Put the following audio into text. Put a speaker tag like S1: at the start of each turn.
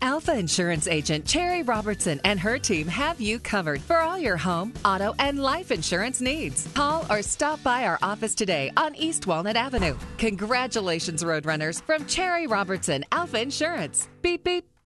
S1: Alfa Insurance Agent Cherri Robertson and her team have you covered for all your home, auto, and life insurance needs. Call or stop by our office today on East Walnut Avenue. Congratulations, Roadrunners, from Cherri Robertson, Alfa Insurance. Beep, beep.